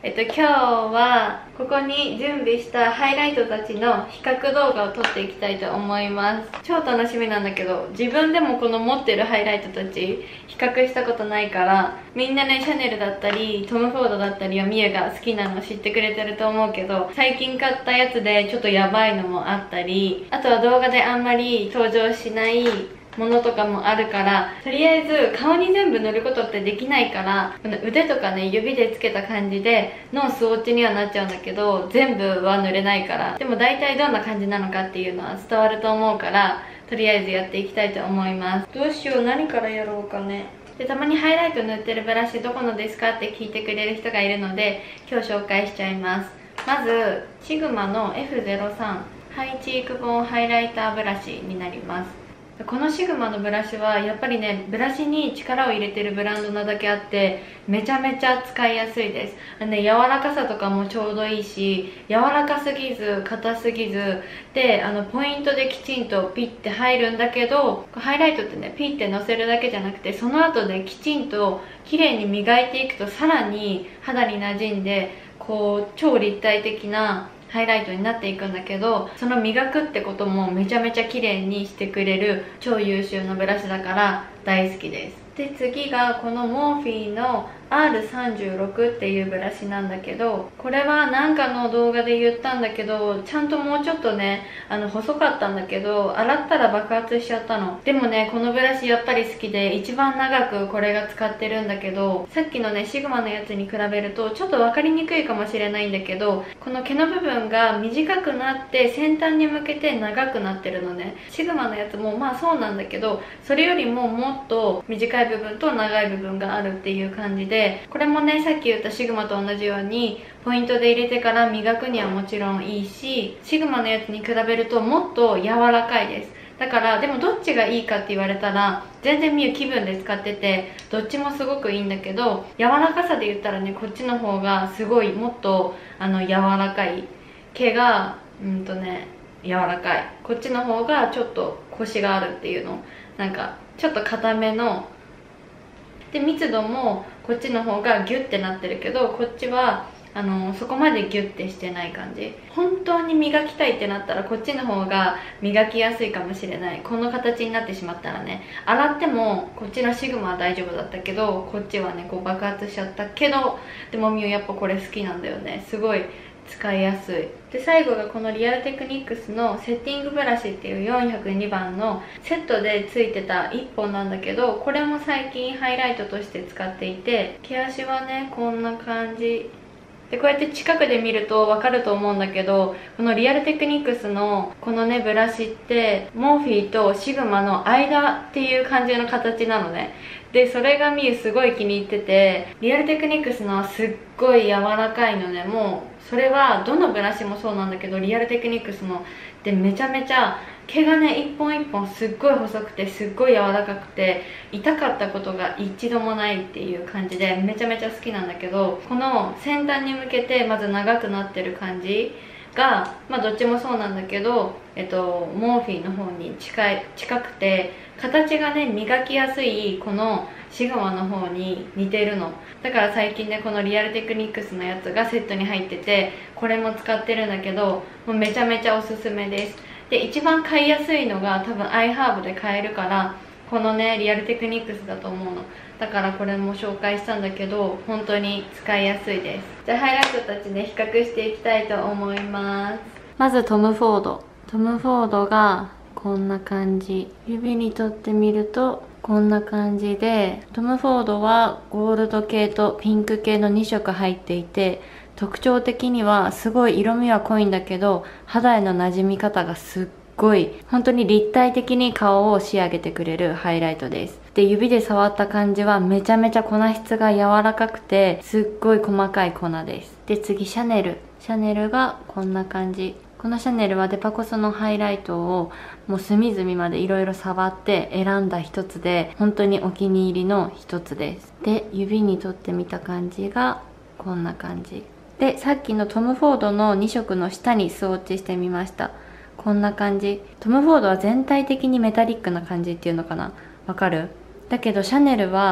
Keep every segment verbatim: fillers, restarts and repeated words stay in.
えっと今日はここに準備したハイライトたちの比較動画を撮っていきたいと思います。超楽しみなんだけど、自分でもこの持ってるハイライトたち比較したことないから、みんなね、シャネルだったりトム・フォードだったりはミユが好きなの知ってくれてると思うけど、最近買ったやつでちょっとヤバいのもあったり、あとは動画であんまり登場しないものとかもあるから、とりあえず顔に全部塗ることってできないから、この腕とかね、指でつけた感じでのスウォッチにはなっちゃうんだけど、全部は塗れないから、でも大体どんな感じなのかっていうのは伝わると思うから、とりあえずやっていきたいと思います。どうしよう、何からやろうかね。で、たまにハイライト塗ってるブラシどこのですかって聞いてくれる人がいるので、今日紹介しちゃいます。まずシグマの エフゼロさん ハイチークボーンハイライターブラシになります。このシグマのブラシはやっぱりね、ブラシに力を入れてるブランドなだけあってめちゃめちゃ使いやすいです。あのね、柔らかさとかもちょうどいいし、柔らかすぎず硬すぎずで、あのポイントできちんとピッて入るんだけど、ハイライトってね、ピッてのせるだけじゃなくて、その後できちんと綺麗に磨いていくとさらに肌に馴染んで、こう超立体的なハイライトになっていくんだけど、その磨くってこともめちゃめちゃ綺麗にしてくれる超優秀なブラシだから大好きです。で、次がこのモーフィーの アールさんじゅうろく っていうブラシなんだけど、これはなんかの動画で言ったんだけど、ちゃんともうちょっとね、あの細かったんだけど、洗ったら爆発しちゃったの。でもね、このブラシやっぱり好きで一番長くこれが使ってるんだけど、さっきのねシグマのやつに比べるとちょっと分かりにくいかもしれないんだけど、この毛の部分が短くなって先端に向けて長くなってるのね。シグマのやつもまあそうなんだけど、それよりももっと短い部分と長い部分があるっていう感じで、これもね、さっき言ったシグマと同じようにポイントで入れてから磨くにはもちろんいいし、シグマのやつに比べるともっと柔らかいです。だから、でもどっちがいいかって言われたら全然ミユ気分で使っててどっちもすごくいいんだけど、柔らかさで言ったらね、こっちの方がすごいもっとあの柔らかい。毛がうんとね柔らかい。こっちの方がちょっとコシがあるっていうの、なんかちょっと硬めので、密度もこっちの方がギュッてなってるけど、こっちはあのそこまでギュッてしてない感じ。本当に磨きたいってなったらこっちの方が磨きやすいかもしれない。この形になってしまったらね、洗ってもこっちのシグマは大丈夫だったけど、こっちはねこう爆発しちゃったけど、でもミユやっぱこれ好きなんだよね。すごい使いやすい。で、最後がこのリアルテクニックスのセッティングブラシっていうよんひゃくにばんのセットでついてたいっぽんなんだけど、これも最近ハイライトとして使っていて、毛足はねこんな感じで、こうやって近くで見ると分かると思うんだけど、このリアルテクニックスのこのねブラシってモーフィーとシグマの間っていう感じの形なのね。で、それがミユすごい気に入ってて、リアルテクニックスのはすっごい柔らかいのね。もうそれはどのブラシもそうなんだけど、リアルテクニックスのでめちゃめちゃ毛がね一本一本すっごい細くてすっごい柔らかくて、痛かったことが一度もないっていう感じでめちゃめちゃ好きなんだけど、この先端に向けてまず長くなってる感じが、まあどっちもそうなんだけど、えっとモーフィーの方に近い近くて、形がね磨きやすいこのシグマの方に似てるの。だから最近ねこのリアルテクニックスのやつがセットに入ってて、これも使ってるんだけど、もうめちゃめちゃおすすめです。で、一番買いやすいのが多分アイハーブで買えるから、このねリアルテクニックスだと思うの。だからこれも紹介したんだけど、本当に使いやすいです。じゃあハイライトたちね比較していきたいと思います。まずトム・フォード。トム・フォードがこんな感じ。指に取ってみるとこんな感じで、トム・フォードはゴールド系とピンク系のにしょく入っていて、特徴的にはすごい色味は濃いんだけど、肌への馴染み方がすっごい本当に立体的に顔を仕上げてくれるハイライトです。で、指で触った感じはめちゃめちゃ粉質が柔らかくてすっごい細かい粉です。で、次シャネル。シャネルがこんな感じ。このシャネルはデパコスのハイライトをもう隅々までいろいろ触って選んだ一つで、本当にお気に入りの一つです。で、指に取ってみた感じがこんな感じで、さっきのトム・フォードのにしょくの下にスウォッチしてみました。こんな感じ。トム・フォードは全体的にメタリックな感じっていうのかな、わかる？だけどシャネルは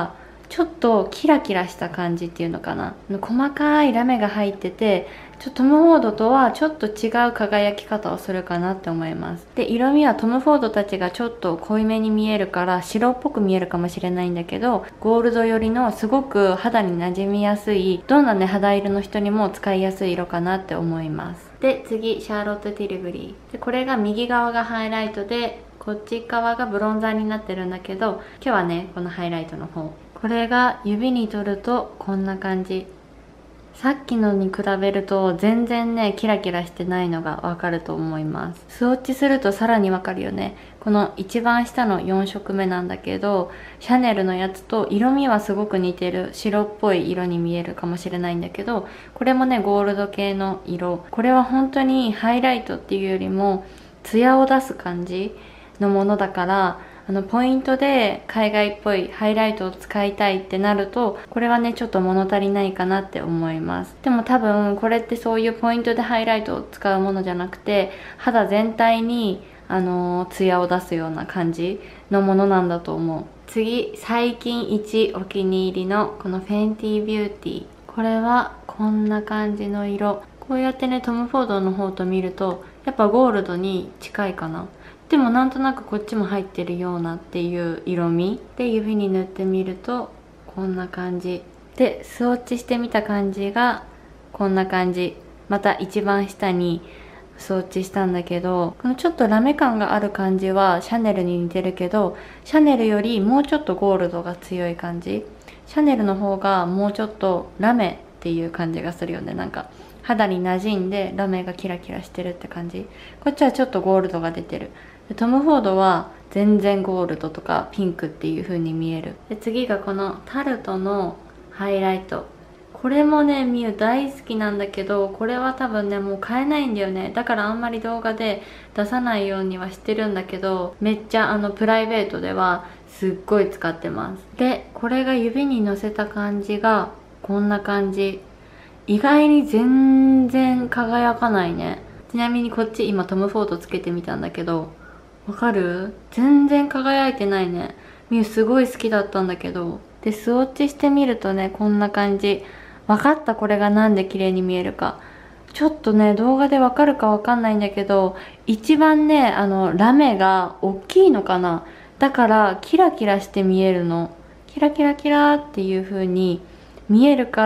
ちょっとキラキラした感じっていうのかな、細かいラメが入ってて、ちょっとトム・フォードとはちょっと違う輝き方をするかなって思います。で、色味はトム・フォードたちがちょっと濃いめに見えるから白っぽく見えるかもしれないんだけど、ゴールド寄りのすごく肌に馴染みやすい、どんなね肌色の人にも使いやすい色かなって思います。で、次、シャーロット・ティルブリーで、これが右側がハイライトで、こっち側がブロンザーになってるんだけど、今日はねこのハイライトの方、これが指に取るとこんな感じ。さっきのに比べると全然ねキラキラしてないのがわかると思います。スウォッチするとさらにわかるよね。この一番下のよん色目なんだけど、シャネルのやつと色味はすごく似てる白っぽい色に見えるかもしれないんだけど、これもねゴールド系の色。これは本当にハイライトっていうよりもツヤを出す感じのものだから、あのポイントで海外っぽいハイライトを使いたいってなると、これはねちょっと物足りないかなって思います。でも多分これってそういうポイントでハイライトを使うものじゃなくて、肌全体にあのツヤを出すような感じのものなんだと思う。次、最近一お気に入りのこのフェンティビューティー。これはこんな感じの色。こうやってねトム・フォードの方と見るとやっぱゴールドに近いかな。でもなんとなくこっちも入ってるようなっていう色味で、指に塗ってみるとこんな感じで、スウォッチしてみた感じがこんな感じ。また一番下にスウォッチしたんだけど、このちょっとラメ感がある感じはシャネルに似てるけど、シャネルよりもうちょっとゴールドが強い感じ。シャネルの方がもうちょっとラメっていう感じがするよね。なんか肌に馴染んでラメがキラキラしてるって感じ。こっちはちょっとゴールドが出てる。でトム・フォードは全然ゴールドとかピンクっていう風に見える。で次がこのタルトのハイライト。これもねミュウ大好きなんだけど、これは多分ねもう買えないんだよね。だからあんまり動画で出さないようにはしてるんだけど、めっちゃあのプライベートではすっごい使ってます。でこれが指にのせた感じがこんな感じ。意外に全然輝かないね。ちなみにこっち今トム・フォードつけてみたんだけど、わかる？全然輝いてないね。ミュウすごい好きだったんだけど。で、スウォッチしてみるとね、こんな感じ。わかった？これがなんで綺麗に見えるか。ちょっとね、動画でわかるかわかんないんだけど、一番ね、あの、ラメが大きいのかな。だから、キラキラして見えるの。キラキラキラっていう風に見えるから、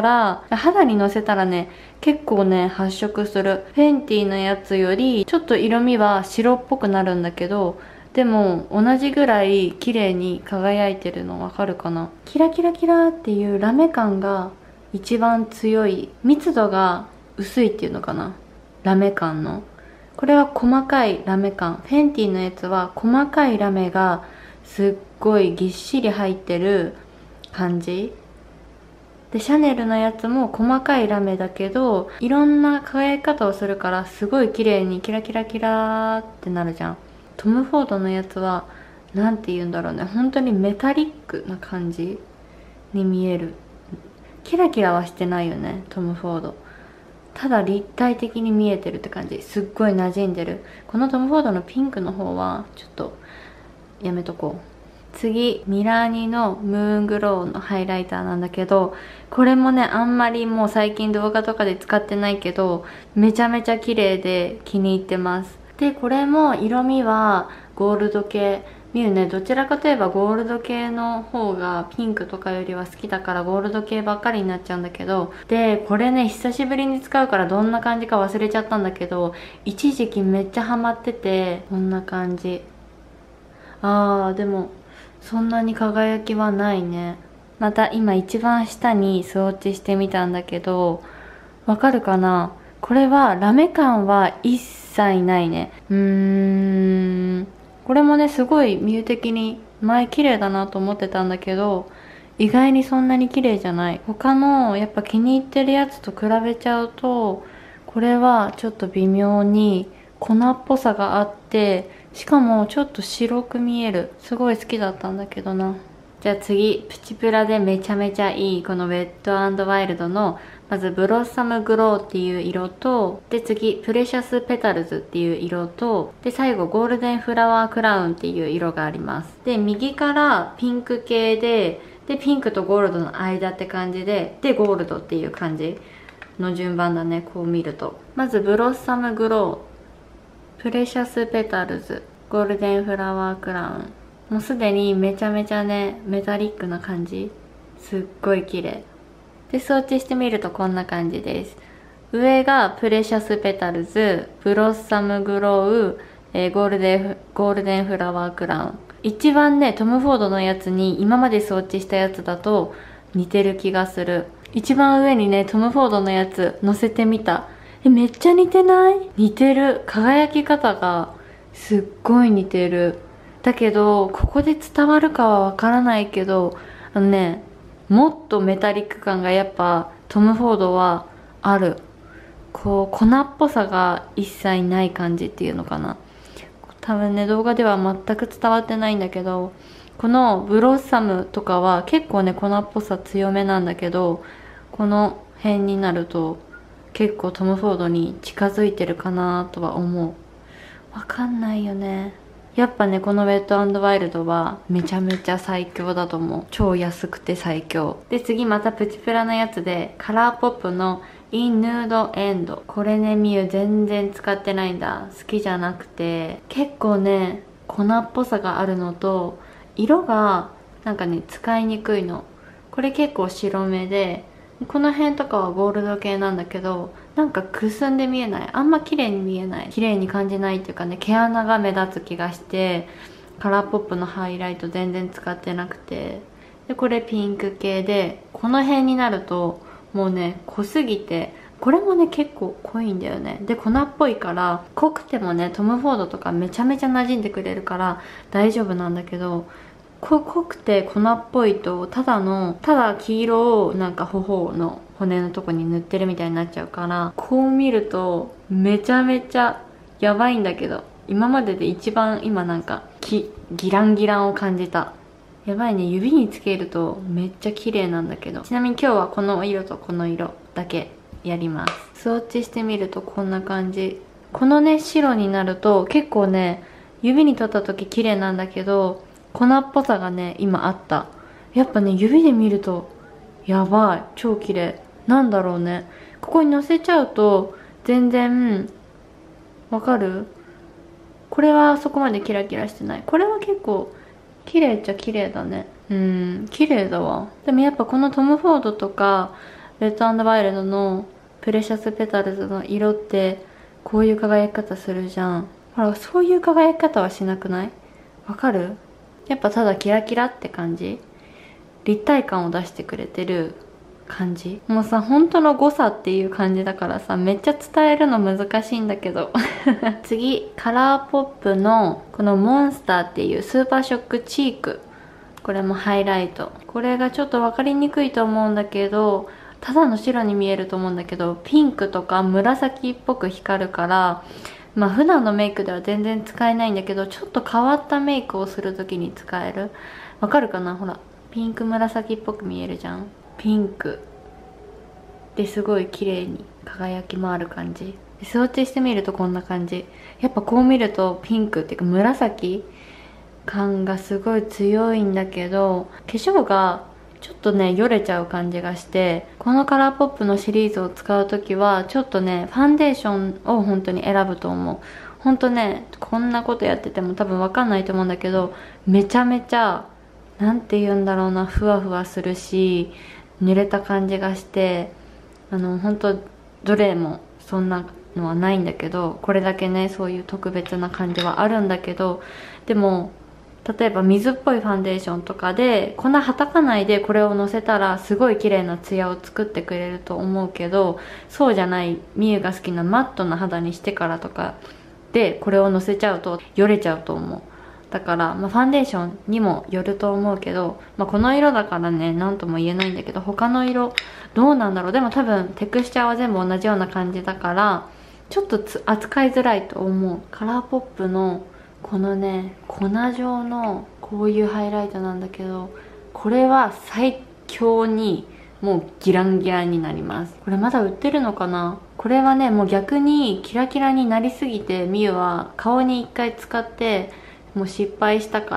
肌にのせたらね、結構ね発色する。フェンティのやつよりちょっと色味は白っぽくなるんだけど、でも同じぐらい綺麗に輝いてるのわかるかな。キラキラキラっていうラメ感が一番強い。密度が薄いっていうのかな、ラメ感の。これは細かいラメ感。フェンティのやつは細かいラメがすっごいぎっしり入ってる感じで、シャネルのやつも細かいラメだけど、いろんな輝き方をするからすごい綺麗にキラキラキラーってなるじゃん。トム・フォードのやつはなんて言うんだろうね、本当にメタリックな感じに見える。キラキラはしてないよね、トム・フォード。ただ立体的に見えてるって感じ。すっごい馴染んでる。このトム・フォードのピンクの方はちょっとやめとこう。次、ミラーニのムーングローのハイライターなんだけど、これもねあんまりもう最近動画とかで使ってないけど、めちゃめちゃ綺麗で気に入ってます。でこれも色味はゴールド系。ミュウねどちらかといえばゴールド系の方がピンクとかよりは好きだからゴールド系ばっかりになっちゃうんだけど、でこれね久しぶりに使うからどんな感じか忘れちゃったんだけど、一時期めっちゃハマってて、こんな感じ。あーでもそんなに輝きはないね。また今一番下にスウォッチしてみたんだけど、わかるかな？これはラメ感は一切ないね。うーん。これもねすごいミュウ的に前綺麗だなと思ってたんだけど、意外にそんなに綺麗じゃない。他のやっぱ気に入ってるやつと比べちゃうと、これはちょっと微妙に粉っぽさがあって、しかもちょっと白く見える。すごい好きだったんだけどな。じゃあ次、プチプラでめちゃめちゃいいこのウェット&ワイルドのまずブロッサムグローっていう色と、で次プレシャスペタルズっていう色と、で最後ゴールデンフラワークラウンっていう色があります。で右からピンク系ででピンクとゴールドの間って感じで、でゴールドっていう感じの順番だね、こう見ると。まずブロッサムグロー、プレシャスペタルズ、ゴールデンフラワークラウン。もうすでにめちゃめちゃねメタリックな感じ、すっごい綺麗で、装置してみるとこんな感じです。上がプレシャスペタルズ、ブロッサムグロー、えー、ゴールデンゴールデンフラワークラウン。一番ねトム・フォードのやつに今まで装置したやつだと似てる気がする。一番上にねトム・フォードのやつ乗せてみた。え、めっちゃ似てない？似てる。輝き方がすっごい似てる。だけどここで伝わるかはわからないけど、あのねもっとメタリック感がやっぱトム・フォードはある。こう粉っぽさが一切ない感じっていうのかな。多分ね動画では全く伝わってないんだけど、このブロッサムとかは結構ね粉っぽさ強めなんだけど、この辺になると結構トム・フォードに近づいてるかなとは思う。わかんないよね。やっぱねこのウェット&ワイルドはめちゃめちゃ最強だと思う。超安くて最強で、次またプチプラなやつでカラーポップのインヌードエンド。これねみゆ全然使ってないんだ。好きじゃなくて、結構ね粉っぽさがあるのと色がなんかね使いにくいの。これ結構白目で、この辺とかはゴールド系なんだけど、なんかくすんで見えない。あんま綺麗に見えない。綺麗に感じないっていうかね、毛穴が目立つ気がして、カラーポップのハイライト全然使ってなくて。で、これピンク系で、この辺になるともうね、濃すぎて、これもね、結構濃いんだよね。で、粉っぽいから、濃くてもね、トム・フォードとかめちゃめちゃ馴染んでくれるから大丈夫なんだけど、濃くて粉っぽいとただのただ黄色をなんか頬の骨のとこに塗ってるみたいになっちゃうから、こう見るとめちゃめちゃやばいんだけど、今までで一番今なんかきギランギランを感じた。やばいね、指につけるとめっちゃ綺麗なんだけど。ちなみに今日はこの色とこの色だけやります。スウォッチしてみるとこんな感じ。このね白になると結構ね指に取った時綺麗なんだけど、粉っぽさがね今あった。やっぱね指で見るとやばい、超綺麗。なんだろうね、ここにのせちゃうと全然わかる？これはそこまでキラキラしてない。これは結構綺麗っちゃ綺麗だね。うん、綺麗だわ。でもやっぱこのトム・フォードとかレッド&ワイルドのプレシャスペタルズの色ってこういう輝き方するじゃん。ほら、そういう輝き方はしなくない？わかる？やっぱただキラキラって感じ、立体感を出してくれてる感じ。もうさ、本当の誤差っていう感じだからさ、めっちゃ伝えるの難しいんだけど次、カラーポップのこのモンスターっていうスーパーショックチーク。これもハイライト。これがちょっと分かりにくいと思うんだけど、ただの白に見えると思うんだけど、ピンクとか紫っぽく光るから、まあ普段のメイクでは全然使えないんだけど、ちょっと変わったメイクをするときに使える。わかるかな？ほら、ピンク紫っぽく見えるじゃん。ピンクですごい綺麗に輝きもある感じ。スウォッチしてみるとこんな感じ。やっぱこう見るとピンクっていうか紫感がすごい強いんだけど、化粧がちょっとねよれちゃう感じがして、このカラーポップのシリーズを使う時はちょっとねファンデーションを本当に選ぶと思う。本当ね、こんなことやってても多分わかんないと思うんだけど、めちゃめちゃなんて言うんだろうな、ふわふわするし濡れた感じがして、あの本当どれもそんなのはないんだけど、これだけねそういう特別な感じはあるんだけど、でも例えば水っぽいファンデーションとかで粉はたかないでこれをのせたらすごい綺麗なツヤを作ってくれると思うけど、そうじゃないみゆが好きなマットな肌にしてからとかでこれをのせちゃうとよれちゃうと思う。だから、まあ、ファンデーションにもよると思うけど、まあ、この色だからね何とも言えないんだけど、他の色どうなんだろう。でも多分テクスチャーは全部同じような感じだからちょっとつ扱いづらいと思う。カラーポップのこのね粉状のこういうハイライトなんだけど、これは最強にもうギランギランになります。これまだ売ってるのかな。これはねもう逆にキラキラになりすぎてみゆは顔に一回使ってもう失敗したから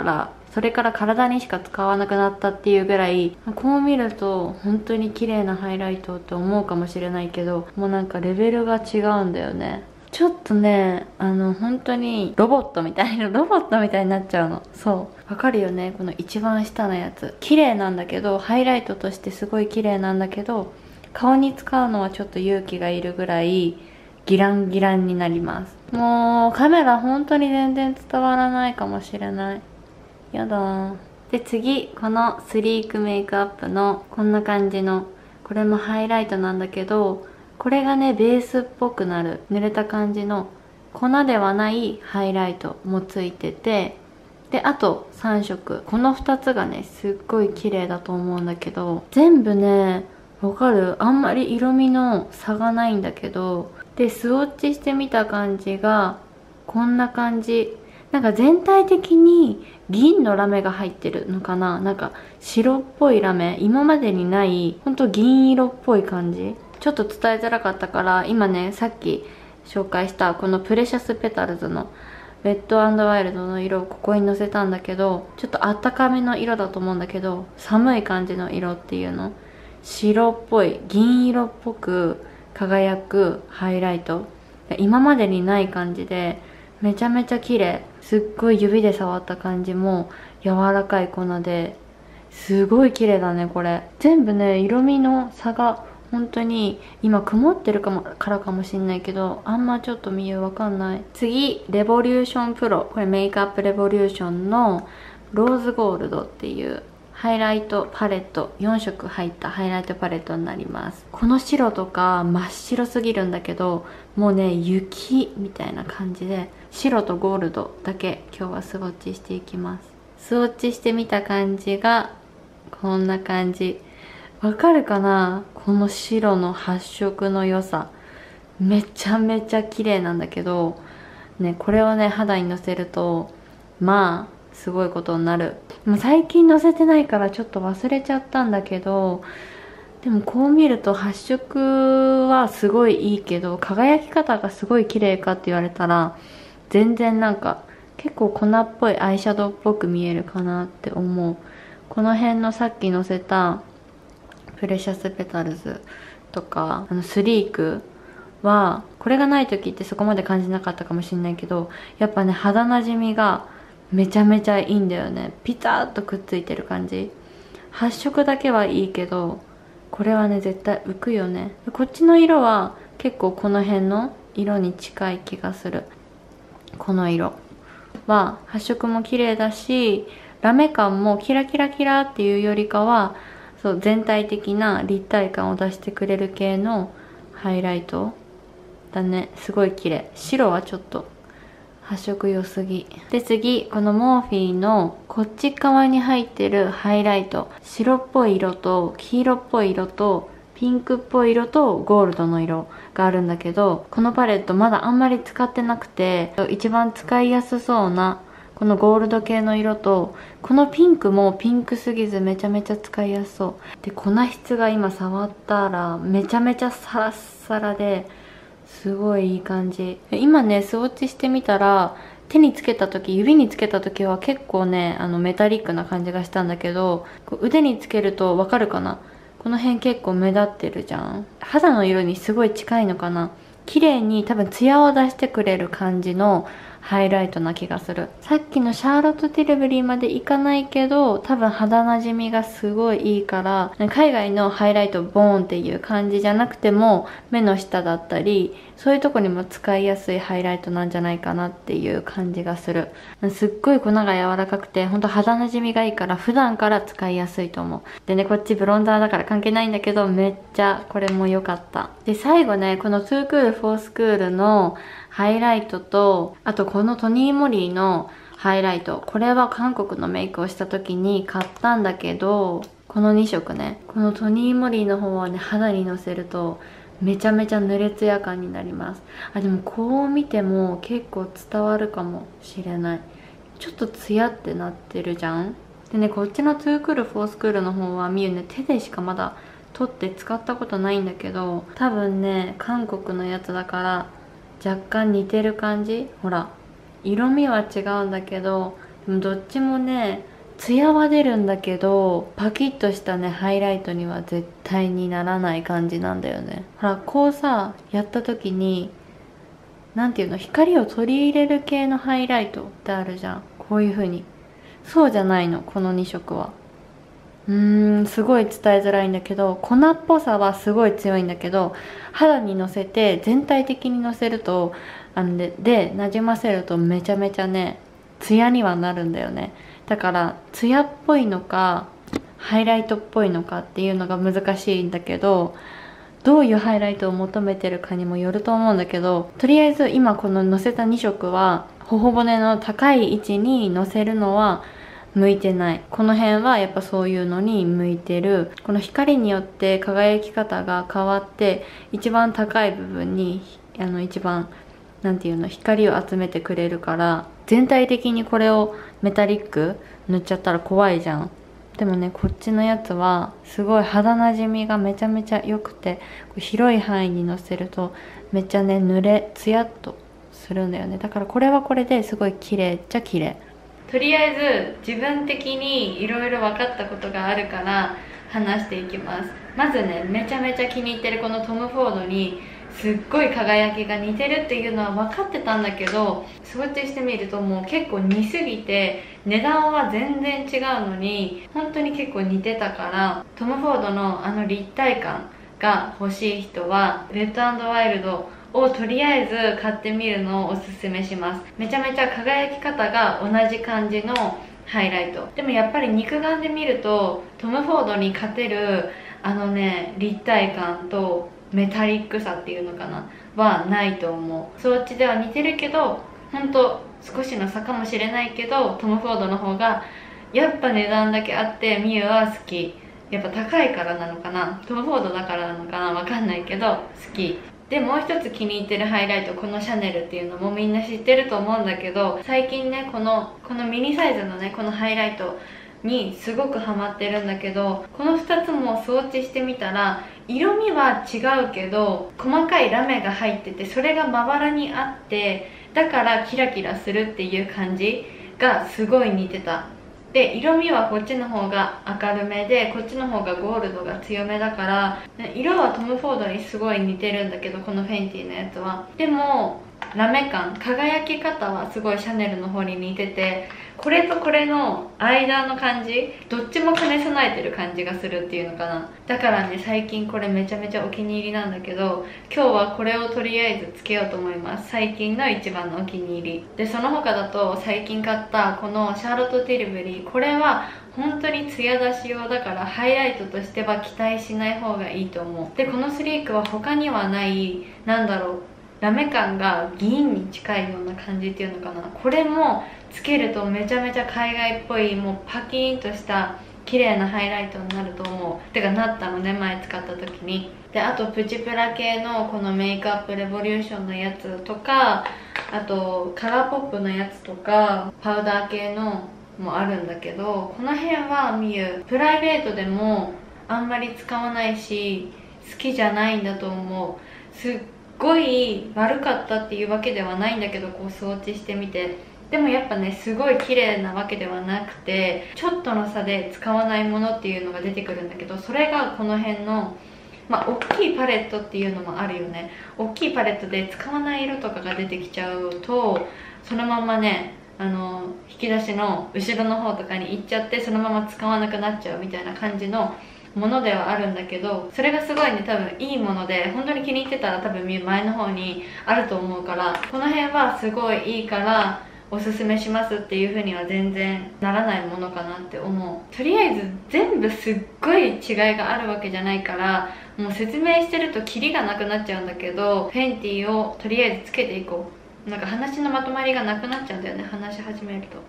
それから体にしか使わなくなったっていうぐらい、こう見ると本当に綺麗なハイライトって思うかもしれないけど、もうなんかレベルが違うんだよね。ちょっとね、あの本当にロボットみたいなロボットみたいになっちゃうの。そうわかるよね、この一番下のやつ綺麗なんだけど、ハイライトとしてすごい綺麗なんだけど、顔に使うのはちょっと勇気がいるぐらいギランギランになります。もうカメラ本当に全然伝わらないかもしれない。やだー。で次、このスリークメイクアップのこんな感じの、これもハイライトなんだけど、これがねベースっぽくなる濡れた感じの粉ではないハイライトもついてて、であとさん色、このふたつがねすっごい綺麗だと思うんだけど、全部ねわかる、あんまり色味の差がないんだけど、でスウォッチしてみた感じがこんな感じ。なんか全体的に銀のラメが入ってるのかな、なんか白っぽいラメ、今までにないほんと銀色っぽい感じ。ちょっと伝えづらかったから今ね、さっき紹介したこのプレシャスペタルズのウェット&ワイルドの色をここにのせたんだけど、ちょっとあったかめの色だと思うんだけど、寒い感じの色っていうの、白っぽい銀色っぽく輝くハイライト、今までにない感じでめちゃめちゃ綺麗。すっごい指で触った感じも柔らかい粉ですごい綺麗だね。これ全部ね色味の差が本当に、今曇ってるかもからかもしんないけど、あんまちょっと見えわかんない。次、レボリューションプロ、これメイクアップレボリューションのローズゴールドっていうハイライトパレット、よん色入ったハイライトパレットになります。この白とか真っ白すぎるんだけど、もうね雪みたいな感じで、白とゴールドだけ今日はスウォッチしていきます。スウォッチしてみた感じがこんな感じ。わかるかな、この白の発色の良さ、めちゃめちゃ綺麗なんだけどね、これをね肌にのせるとまあすごいことになる。もう最近のせてないからちょっと忘れちゃったんだけど、でもこう見ると発色はすごいいいけど、輝き方がすごい綺麗かって言われたら全然なんか結構粉っぽいアイシャドウっぽく見えるかなって思う。この辺のさっきのせたプレシャスペタルズとかあのスリークは、これがない時ってそこまで感じなかったかもしれないけど、やっぱね肌なじみがめちゃめちゃいいんだよね。ピタッとくっついてる感じ。発色だけはいいけど、これはね絶対浮くよね。こっちの色は結構この辺の色に近い気がする。この色は発色も綺麗だし、ラメ感もキラキラキラっていうよりかは、そう全体的な立体感を出してくれる系のハイライトだね。すごい綺麗。白はちょっと発色良すぎ。で次、このモーフィーのこっち側に入ってるハイライト、白っぽい色と黄色っぽい色とピンクっぽい色とゴールドの色があるんだけど、このパレットまだあんまり使ってなくて、一番使いやすそうなこのゴールド系の色と、このピンクもピンクすぎずめちゃめちゃ使いやすそう。で粉質が今触ったらめちゃめちゃサラッサラですごいいい感じ。今ねスウォッチしてみたら、手につけた時、指につけた時は結構ねあのメタリックな感じがしたんだけど、腕につけるとわかるかな、この辺結構目立ってるじゃん。肌の色にすごい近いのかな。綺麗に多分ツヤを出してくれる感じのハイライトな気がする。さっきのシャーロット・ティルブリーまでいかないけど、多分肌なじみがすごいいいから、海外のハイライトボーンっていう感じじゃなくても、目の下だったりそういうとこにも使いやすいハイライトなんじゃないかなっていう感じがする。すっごい粉が柔らかくてほんと肌なじみがいいから、普段から使いやすいと思う。でね、こっちブロンザーだから関係ないんだけど、めっちゃこれも良かった。で最後ね、このトゥークールフォースクールのハイライトと、あとこのトニーモリーのハイライト、これは韓国のメイクをした時に買ったんだけど、このに色ね、このトニーモリーの方はね肌にのせるとめちゃめちゃ濡れツヤ感になります。あ、でもこう見ても結構伝わるかもしれない。ちょっとツヤってなってるじゃん。でね、こっちのトゥークールフォースクールの方はみゆね手でしかまだ取って使ったことないんだけど、多分ね韓国のやつだから若干似てる感じ。ほら色味は違うんだけど、でもどっちもねツヤは出るんだけどパキッとしたねハイライトには絶対にならない感じなんだよね。ほらこうさやった時になんていうの、光を取り入れる系のハイライトってあるじゃん、こういう風に。そうじゃないのこのに色は。うーんすごい伝えづらいんだけど、粉っぽさはすごい強いんだけど、肌にのせて全体的にのせるとあのででなじませるとめちゃめちゃねツヤにはなるんだよね。だからツヤっぽいのかハイライトっぽいのかっていうのが難しいんだけど、どういうハイライトを求めてるかにもよると思うんだけど、とりあえず今こののせたに色は頬骨の高い位置にのせるのは向いてない。この辺はやっぱそういうのに向いてる。この光によって輝き方が変わって一番高い部分にあの一番なんていうの光を集めてくれるから、全体的にこれをメタリック塗っちゃったら怖いじゃん。でもねこっちのやつはすごい肌なじみがめちゃめちゃ良くて、広い範囲にのせるとめっちゃね濡れツヤっとするんだよね。だからこれはこれですごい綺麗っちゃ綺麗。とりあえず自分的にいろいろ分かったことがあるから話していきます。まずねめちゃめちゃ気に入ってるこのトム・フォードにすっごい輝きが似てるっていうのは分かってたんだけど、スウォッチしてみるともう結構似すぎて値段は全然違うのに本当に結構似てたから、トム・フォードのあの立体感が欲しい人はレッド&ワイルドをとりあえず買ってみるのをおすすめします。めちゃめちゃ輝き方が同じ感じのハイライトでもやっぱり肉眼で見るとトム・フォードに勝てるあのね立体感とメタリックさっていうのかなはないと思う。そっちでは似てるけど本当少しの差かもしれないけど、トム・フォードの方がやっぱ値段だけあってミユは好き。やっぱ高いからなのかな、トム・フォードだからなのかな、わかんないけど好き。でもう一つ気に入ってるハイライト、このシャネルっていうのもみんな知ってると思うんだけど、最近ねこのこのミニサイズのねこのハイライトにすごくハマってるんだけど、このふたつもスウォッチしてみたら色味は違うけど細かいラメが入っててそれがまばらにあって、だからキラキラするっていう感じがすごい似てた。で色味はこっちの方が明るめでこっちの方がゴールドが強めだから、色はトム・フォードにすごい似てるんだけどこのフェンティのやつは。でもラメ感輝き方はすごいシャネルの方に似てて、これとこれの間の感じどっちも兼ね備えてる感じがするっていうのかな。だからね最近これめちゃめちゃお気に入りなんだけど、今日はこれをとりあえずつけようと思います。最近の一番のお気に入りで、その他だと最近買ったこのシャーロット・ティルベリー、これは本当に艶出し用だからハイライトとしては期待しない方がいいと思う。でこのスリークは他にはないなんだろうラメ感が銀に近いような感じっていうのかな。これもつけるとめちゃめちゃ海外っぽいもうパキーンとした綺麗なハイライトになると思う。てかなったのね前使った時に。であとプチプラ系のこのメイクアップレボリューションのやつとか、あとカラーポップのやつとかパウダー系のもあるんだけど、この辺はみゆプライベートでもあんまり使わないし好きじゃないんだと思う。すっすごい悪かったっていうわけではないんだけど、こうスウォッチしてみてでもやっぱねすごい綺麗なわけではなくて、ちょっとの差で使わないものっていうのが出てくるんだけど、それがこの辺のまあ大きいパレットっていうのもあるよね。大きいパレットで使わない色とかが出てきちゃうとそのままねあの引き出しの後ろの方とかに行っちゃってそのまま使わなくなっちゃうみたいな感じのものではあるんだけど、それがすごいね多分いいもので本当に気に入ってたら多分前の方にあると思うから、この辺はすごいいいからおすすめしますっていう風には全然ならないものかなって思う。とりあえず全部すっごい違いがあるわけじゃないからもう説明してるとキリがなくなっちゃうんだけど、フェンティをとりあえずつけていこう。なんか話のまとまりがなくなっちゃうんだよね話し始めると。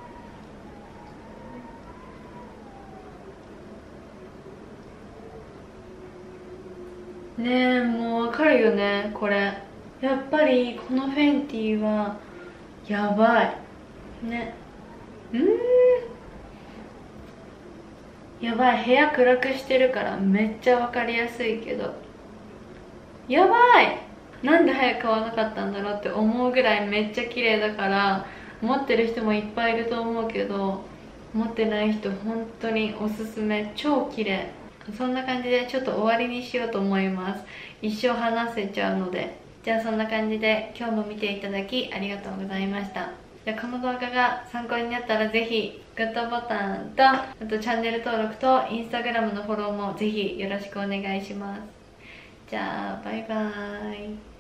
ねえもうわかるよねこれ。やっぱりこのフェンティはやばいね。うんやばい、部屋暗くしてるからめっちゃわかりやすいけどやばい、なんで早く買わなかったんだろうって思うぐらいめっちゃ綺麗だから持ってる人もいっぱいいると思うけど、 持ってない人本当におすすめ。超綺麗。そんな感じでちょっと終わりにしようと思います。一生話せちゃうので。じゃあそんな感じで今日も見ていただきありがとうございました。じゃあこの動画が参考になったらぜひグッドボタンと、あとチャンネル登録とインスタグラムのフォローもぜひよろしくお願いします。じゃあバイバーイ。